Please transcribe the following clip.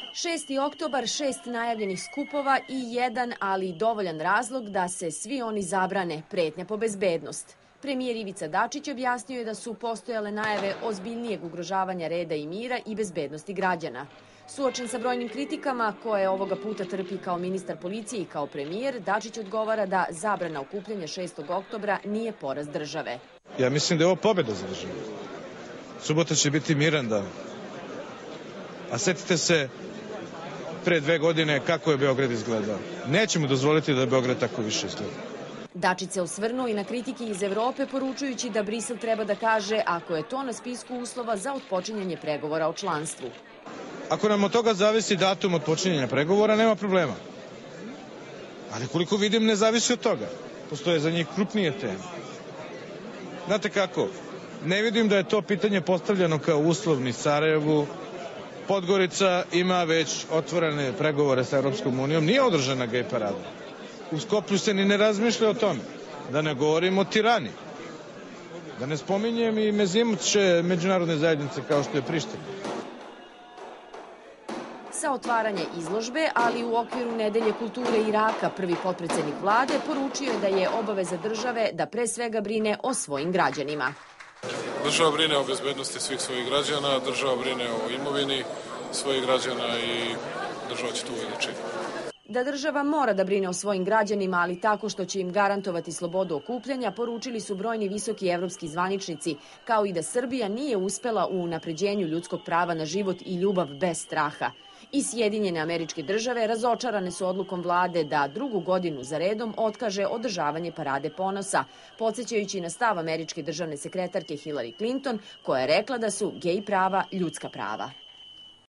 6. oktobar, 6 najavljenih skupova i jedan, ali dovoljan razlog da se svi oni zabrane, pretnja po bezbednost. Premijer Ivica Dačić objasnio je da su postojale najave ozbiljnijeg ugrožavanja reda i mira i bezbednosti građana. Suočen sa brojnim kritikama, koje ovoga puta trpi kao ministar policije i kao premijer, Dačić odgovara da zabrana okupljanja 6. oktobra nije poraz države. Ja mislim da je ovo pobjeda za državu. Subota će biti miran dan. A setite se pre 2 godine kako je Beograd izgledao. Nećemo dozvoliti da Beograd tako više izgleda. Dačić se osvrnuo i na kritike iz Evrope, poručujući da Brisel treba da kaže ako je to na spisku uslova za otpočinjanje pregovora o članstvu. Ako nam od toga zavisi datum otpočinjanja pregovora, nema problema. Ali koliko vidim, ne zavisi od toga. Postoje za njih krupnije teme. Znate kako, ne vidim da je to pitanje postavljeno kao uslov ni Sarajevu. Podgorica ima već otvorene pregovore sa Europskom unijom, nije održana gej parada. U Skoplju se ni ne razmišlja o tome. Da ne govorim o Tirani. Da ne spominjem i mezimuće međunarodne zajednice kao što je Priština. Sa otvaranje izložbe, ali u okviru Nedelje kulture Iraka, prvi potpredsednik vlade poručio je da je obaveza države da pre svega brine o svojim građanima. Država brine o bezbednosti svih svojih građana, država brine o imovini svojih građana i država će to uvijek činiti. Da država mora da brine o svojim građanima, ali tako što će im garantovati slobodu okupljanja, poručili su brojni visoki evropski zvaničnici, kao i da Srbija nije uspela u unapređenju ljudskog prava na život i ljubav bez straha. I Sjedinjene Američke Države razočarane su odlukom vlade da 2. godinu za redom otkaže održavanje parade ponosa, podsjećajući na stav američke državne sekretarke Hillary Clinton, koja je rekla da su gej prava ljudska prava.